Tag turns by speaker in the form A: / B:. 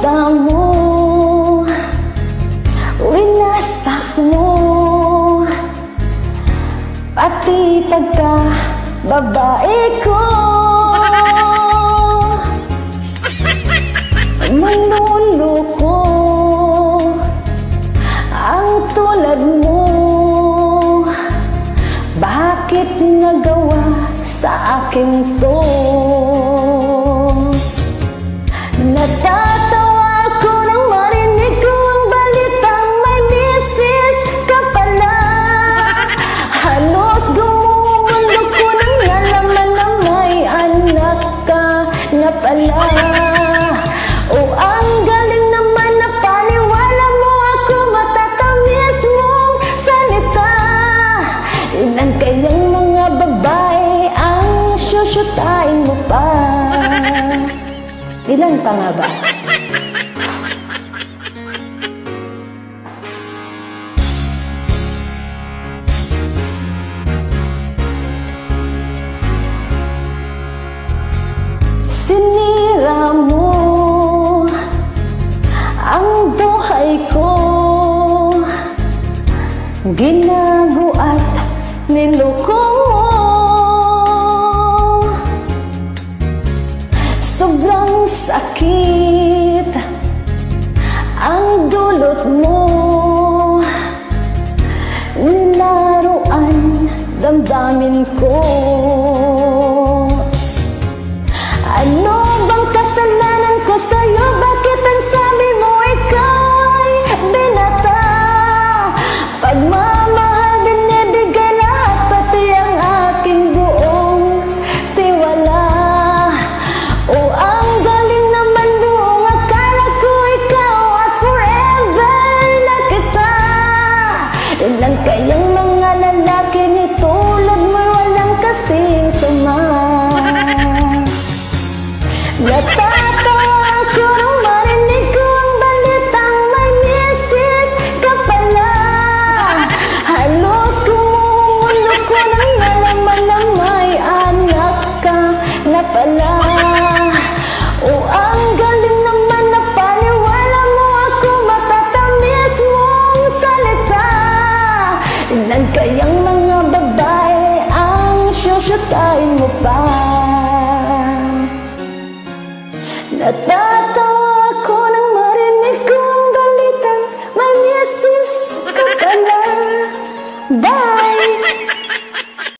A: mata mo, winasak mo, pati pagka babae ko. Manluloko ang tulad mo, bakit nagawa sa akin to? Natatawa ako nang marinig ko ang balitang may misis ka pala. Halos gumugulo ko nang nalaman na may anak ka na pala. O ang galing naman na paniwala mo ako, matatamis mong salita. Ilan kayang mga babae ang syusyutain mo pa? Ilan pa nga ba? Sinira mo ang buhay ko, ginago at niloko mo. Sobrang sakit ang dulot mo, nilaruan damdamin ko. Ano bang kasalanan ko sa'yo? Bakit ang sabi mo ikaw ay binata? Pagmamahal binibigay lahat, pati ang aking buong tiwala. O ang galing naman doong akala ko ikaw at forever na kita. Ilan kayang mga lalaki ni tulad mo walang kasing sama? Natatawa ako nang marinig ko ang balitang may misis ka pala. Halos gumugulo ko nang nalaman na may anak ka na pala. O ang galing naman na paniwala mo ako, matatamis mong salita. Ilan kayang mga babae ang syusyutain mo pa? Natatawa